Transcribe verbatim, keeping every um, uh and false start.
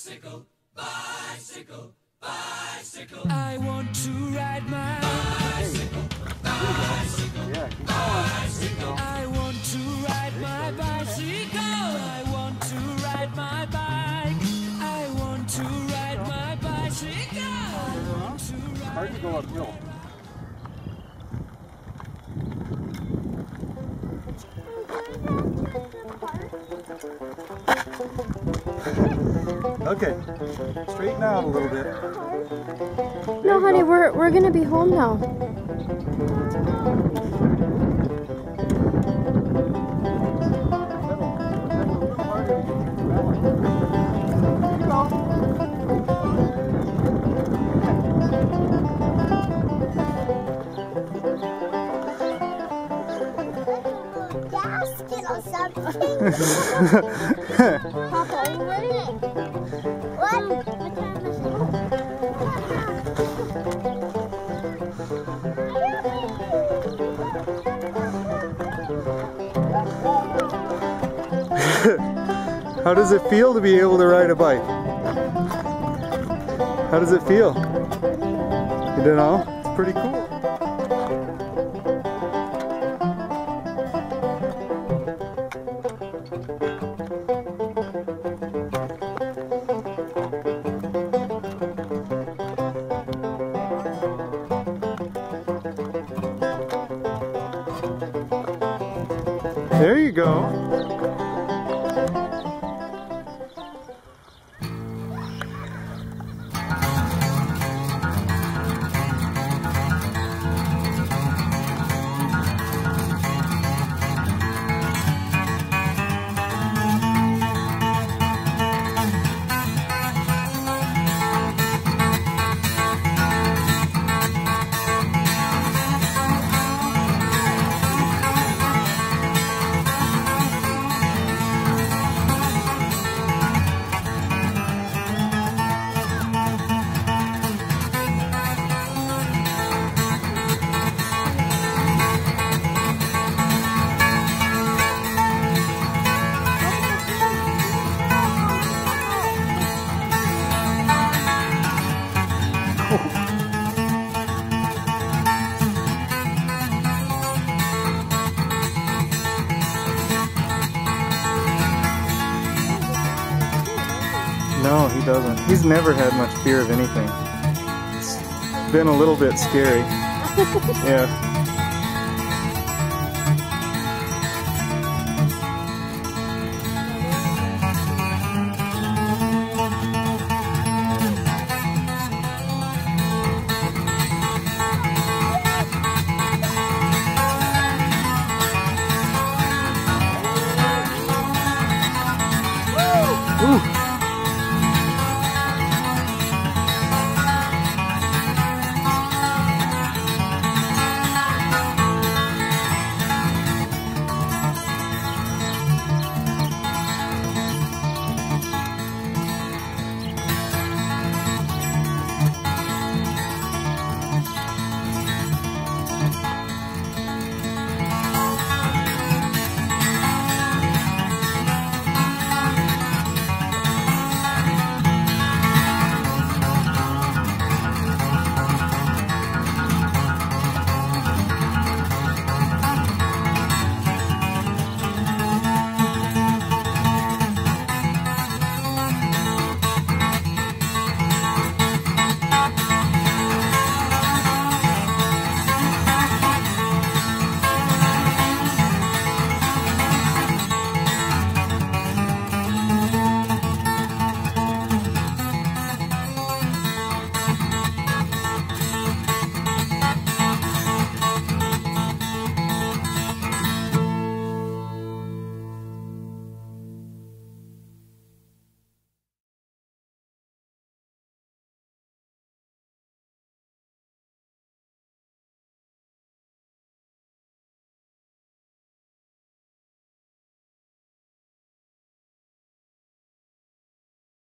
Bicycle, bicycle, bicycle. I want to ride my bicycle, bicycle, Yeah, keep going. bicycle. I want to ride my bicycle. I want to ride my bike. I want to ride my bicycle. I want to ride. Hard to go uphill. Okay, straighten out a little bit. No, honey, go. we're we're gonna be home now. Basket or something. Papa, are you ready? What? What time is it? How does it feel to be able to ride a bike? How does it feel? You don't know? It's pretty cool. There you go. No, he doesn't. He's never had much fear of anything. It's been a little bit scary. Yeah. Ooh.